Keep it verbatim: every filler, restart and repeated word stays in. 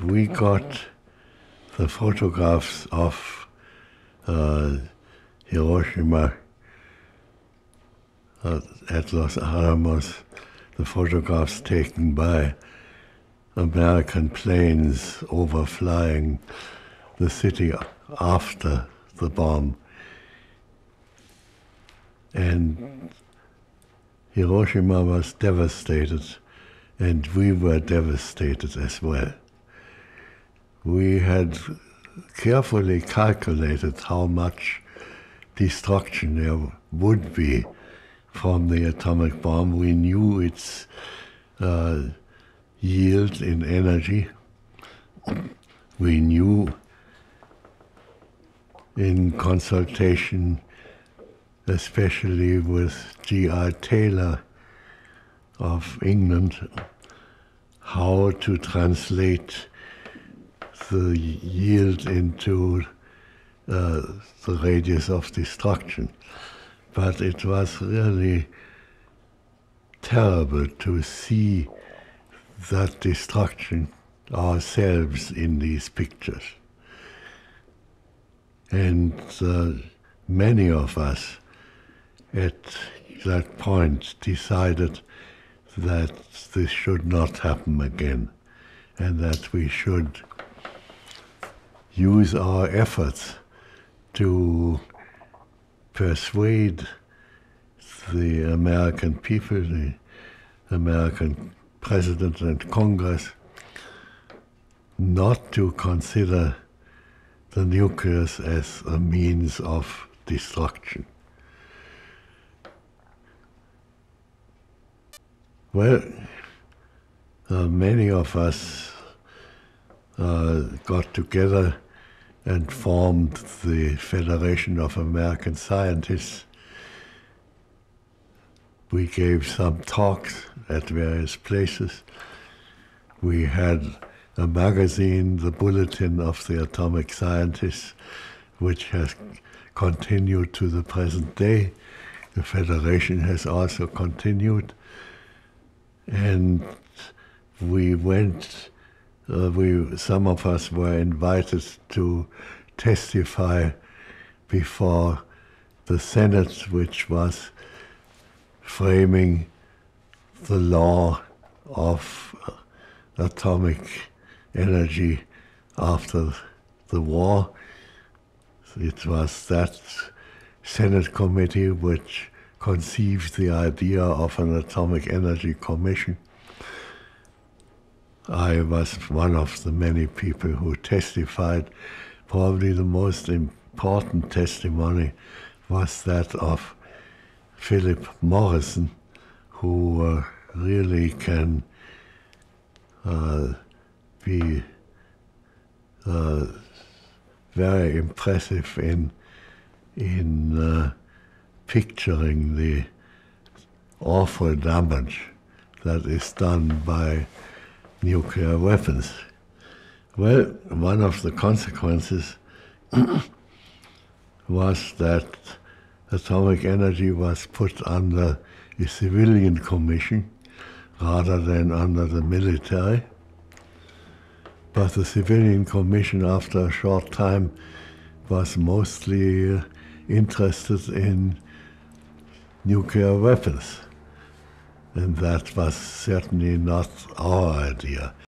we got the photographs of uh, Hiroshima uh, at Los Alamos, the photographs taken by American planes overflying the city after the bomb. And Hiroshima was devastated, and we were devastated as well. We had carefully calculated how much destruction there would be from the atomic bomb. We knew its uh, yield in energy. We knew in consultation, especially with G I Taylor of England, how to translate the yield into uh, the radius of destruction. But it was really terrible to see that destruction ourselves in these pictures. And uh, many of us at that point decided that this should not happen again, and that we should use our efforts to persuade the American people, the American President and Congress, not to consider the nucleus as a means of destruction. Well, uh, many of us uh, got together and formed the Federation of American Scientists. We gave some talks at various places. We had a magazine, the Bulletin of the Atomic Scientists, which has continued to the present day. The Federation has also continued. And we went, uh, we, some of us were invited to testify before the Senate, which was framing the law of atomic energy after the war. It was that Senate committee which conceived the idea of an atomic energy commission. I was one of the many people who testified. Probably the most important testimony was that of Philip Morrison, who uh, really can uh, be uh, very impressive in, in uh, picturing the awful damage that is done by nuclear weapons. Well, one of the consequences was that atomic energy was put under a civilian commission rather than under the military. But the civilian commission, after a short time, was mostly uh, interested in nuclear weapons. And that was certainly not our idea.